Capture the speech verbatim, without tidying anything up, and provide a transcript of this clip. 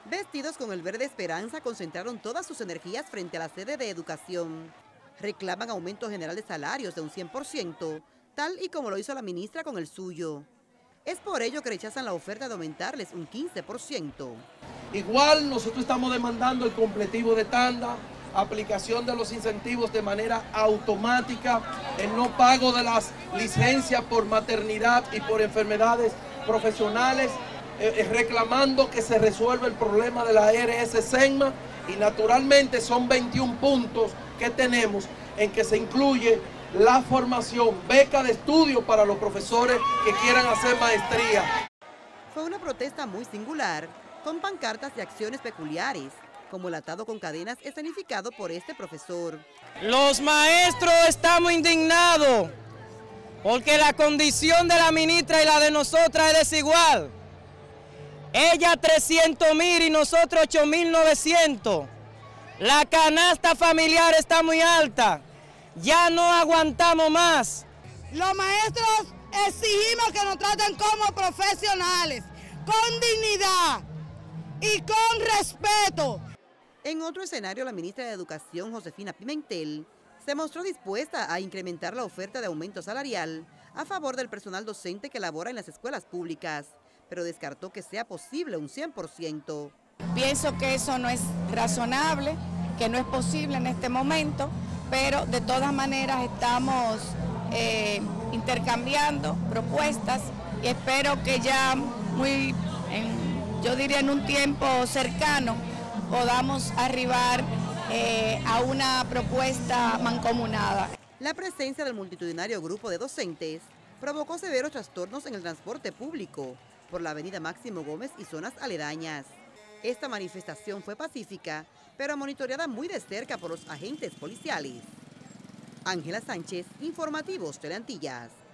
Vestidos con el verde esperanza, concentraron todas sus energías frente a la sede de Educación. Reclaman aumento general de salarios de un cien por ciento, tal y como lo hizo la ministra con el suyo. Es por ello que rechazan la oferta de aumentarles un quince por ciento. Igual nosotros estamos demandando el completivo de tanda, aplicación de los incentivos de manera automática, el no pago de las licencias por maternidad y por enfermedades profesionales, eh, reclamando que se resuelva el problema de la A R S SENMA, y naturalmente son veintiún puntos que tenemos en que se incluye la formación, beca de estudio para los profesores que quieran hacer maestría. Fue una protesta muy singular, con pancartas y acciones peculiares, como el atado con cadenas escenificado por este profesor. Los maestros estamos indignados porque la condición de la ministra y la de nosotras es desigual. Ella trescientos mil y nosotros ocho mil novecientos. La canasta familiar está muy alta. Ya no aguantamos más. Los maestros exigimos que nos traten como profesionales, con dignidad y con respeto. En otro escenario, la ministra de Educación, Josefina Pimentel, se mostró dispuesta a incrementar la oferta de aumento salarial a favor del personal docente que labora en las escuelas públicas, pero descartó que sea posible un cien por ciento. Pienso que eso no es razonable, que no es posible en este momento, pero de todas maneras estamos eh, intercambiando propuestas y espero que ya muy, en, yo diría en un tiempo cercano, podamos arribar eh, a una propuesta mancomunada. La presencia del multitudinario grupo de docentes provocó severos trastornos en el transporte público por la avenida Máximo Gómez y zonas aledañas. Esta manifestación fue pacífica, pero monitoreada muy de cerca por los agentes policiales. Ángela Sánchez, Informativos Teleantillas.